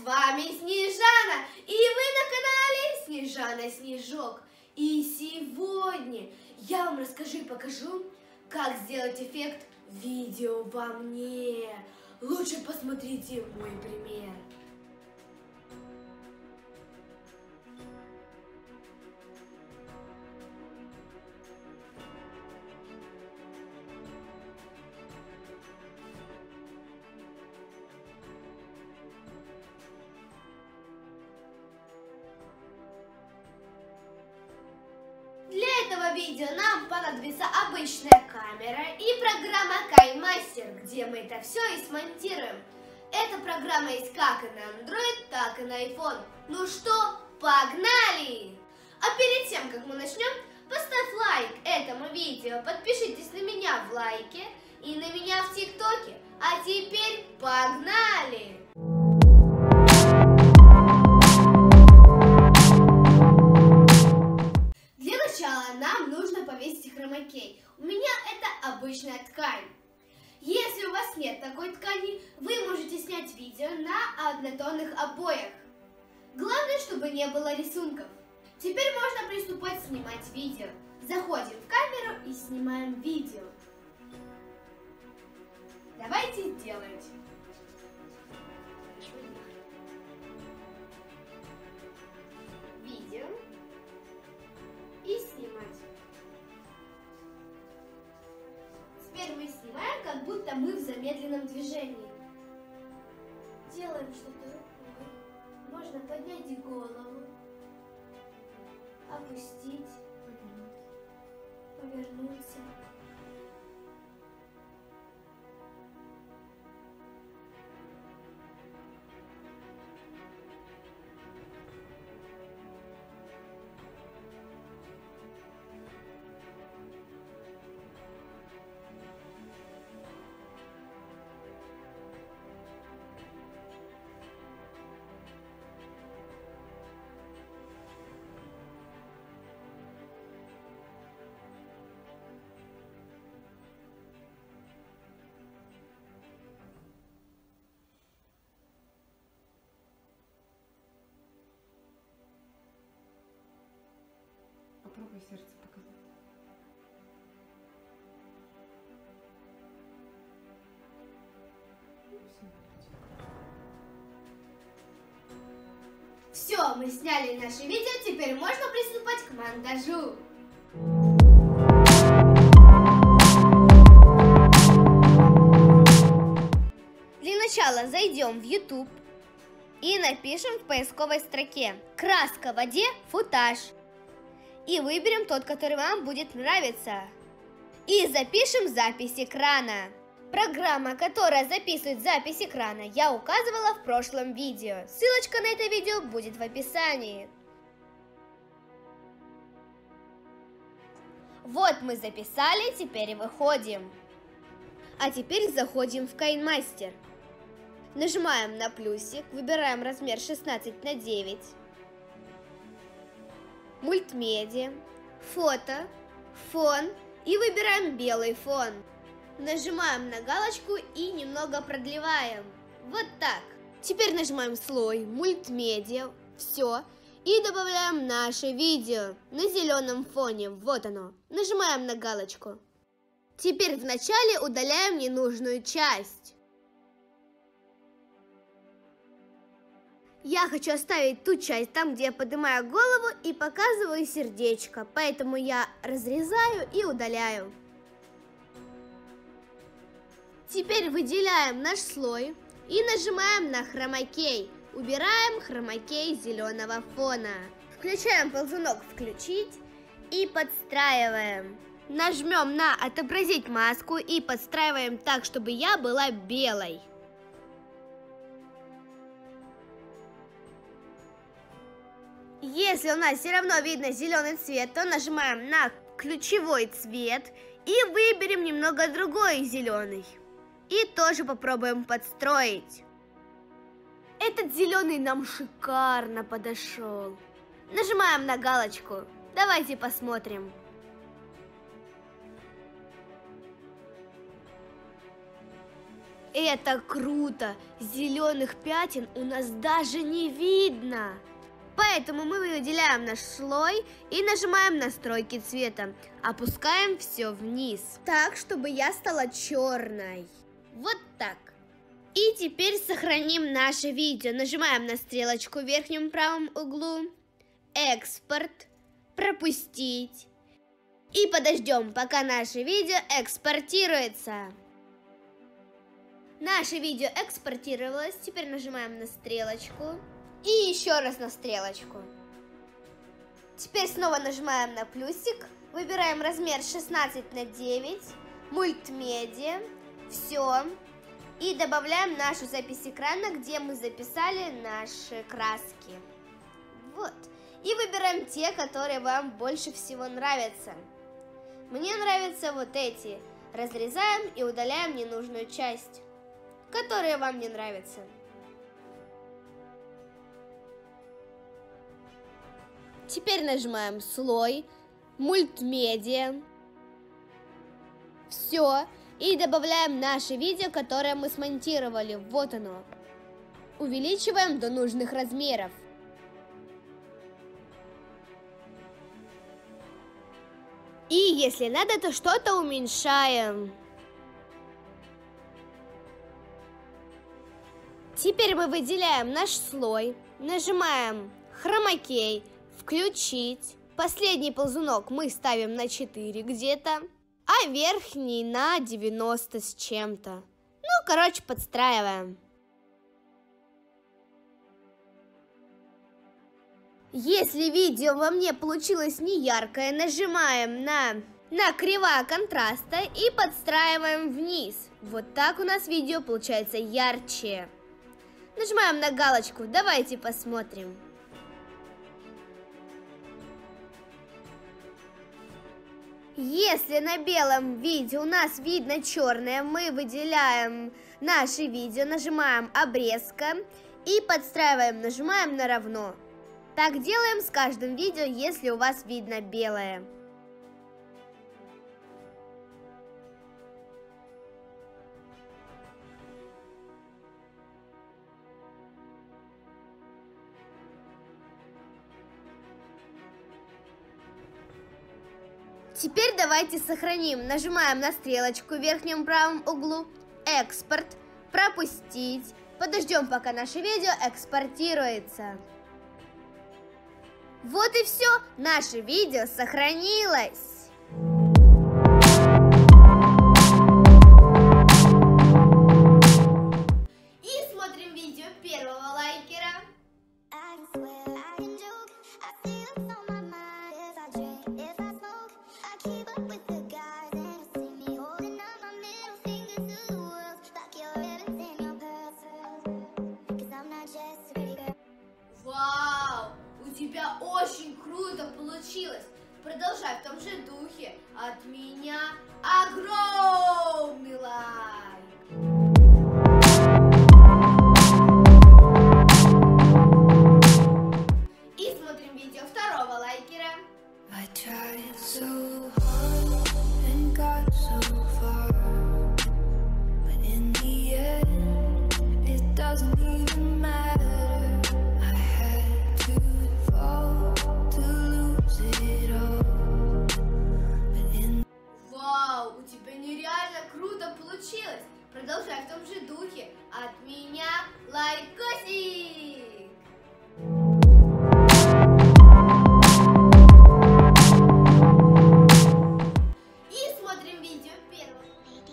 вами Снежана, и вы на канале Снежана Снежок. И сегодня я вам расскажу и покажу, как сделать эффект видео во мне. Лучше посмотрите мой пример. Для этого видео нам понадобится обычная камера и программа KineMaster, где мы это все и смонтируем. Эта программа есть как и на Android, так и на iPhone. Ну что, погнали! А перед тем, как мы начнем, поставь лайк этому видео, подпишитесь на меня в лайке и на меня в ТикТоке. А теперь погнали! Нам нужно повесить хромакей. У меня это обычная ткань. Если у вас нет такой ткани, вы можете снять видео на однотонных обоях. Главное, чтобы не было рисунков. Теперь можно приступать снимать видео. Заходим в камеру и снимаем видео. Давайте делать. Видео. И снимать. Теперь мы снимаем, как будто мы в замедленном движении. Делаем что-то рукой. Можно поднять голову, опустить, повернуться. Попробуй сердце показать. Все, мы сняли наше видео, теперь можно приступать к монтажу. Для начала зайдем в YouTube и напишем в поисковой строке «Краска в воде футаж». И выберем тот, который вам будет нравиться. И запишем запись экрана. Программа, которая записывает запись экрана, я указывала в прошлом видео. Ссылочка на это видео будет в описании. Вот мы записали, теперь выходим. А теперь заходим в KineMaster. Нажимаем на плюсик, выбираем размер 16:9. Мультмедиа, фото, фон и выбираем белый фон. Нажимаем на галочку и немного продлеваем. Вот так. Теперь нажимаем слой, мультмедиа, все. И добавляем наше видео на зеленом фоне. Вот оно. Нажимаем на галочку. Теперь вначале удаляем ненужную часть. Я хочу оставить ту часть там, где я поднимаю голову и показываю сердечко, поэтому я разрезаю и удаляю. Теперь выделяем наш слой и нажимаем на хромакей. Убираем хромакей зеленого фона. Включаем ползунок «Включить» и подстраиваем. Нажмем на «Отобразить маску» и подстраиваем так, чтобы я была белой. Если у нас все равно видно зеленый цвет, то нажимаем на ключевой цвет и выберем немного другой зеленый. И тоже попробуем подстроить. Этот зеленый нам шикарно подошел. Нажимаем на галочку. Давайте посмотрим. это круто! Зеленых пятен у нас даже не видно. Поэтому мы выделяем наш слой и нажимаем настройки цвета. Опускаем все вниз, так, чтобы я стала черной. Вот так. И теперь сохраним наше видео. Нажимаем на стрелочку в верхнем правом углу. Экспорт. Пропустить. И подождем, пока наше видео экспортируется. Наше видео экспортировалось. Теперь нажимаем на стрелочку. И еще раз на стрелочку. Теперь снова нажимаем на плюсик. Выбираем размер 16:9. Мультмедиа. Все. И добавляем нашу запись экрана, где мы записали наши краски. Вот. И выбираем те, которые вам больше всего нравятся. Мне нравятся вот эти. Разрезаем и удаляем ненужную часть, которая вам не нравится. Теперь нажимаем слой, мультмедиа. Все. И добавляем наше видео, которое мы смонтировали. Вот оно. Увеличиваем до нужных размеров. И если надо, то что-то уменьшаем. Теперь мы выделяем наш слой, нажимаем хромакей, включить. Последний ползунок мы ставим на 4 где-то, а верхний на 90 с чем-то. Ну, короче, подстраиваем. Если видео во мне получилось не яркое, нажимаем на кривая контраста и подстраиваем вниз. Вот так у нас видео получается ярче. Нажимаем на галочку, давайте посмотрим. Если на белом видео у нас видно черное, мы выделяем наше видео, нажимаем обрезка и подстраиваем, нажимаем на равно. Так делаем с каждым видео, если у вас видно белое. Теперь давайте сохраним. Нажимаем на стрелочку в верхнем правом углу. Экспорт. Пропустить. Подождем, пока наше видео экспортируется. Вот и все. Наше видео сохранилось. И смотрим видео первого лайкера. Вау! У тебя очень круто получилось! Продолжай в том же духе. От меня огромный лайк! И смотрим видео второго лайкера. Вау, у тебя нереально круто получилось! Продолжай в том же духе. От меня лайкосик! И смотрим видео первого.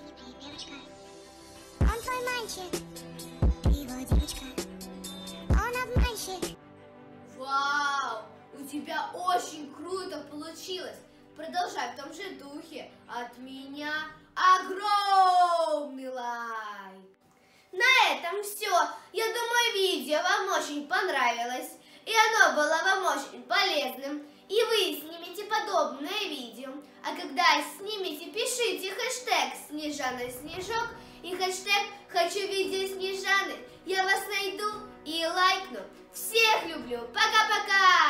Он твой мальчик, его девочка, он обманщик. Вау, у тебя очень круто получилось! Продолжай в том же духе. От меня огромный лайк! На этом все. Я думаю, видео вам очень понравилось. И оно было вам очень полезным. И вы снимете подобное видео. А когда снимете, пишите хэштег Снежана Снежок и хэштег Хочу видео Снежаны. Я вас найду и лайкну. Всех люблю. Пока-пока!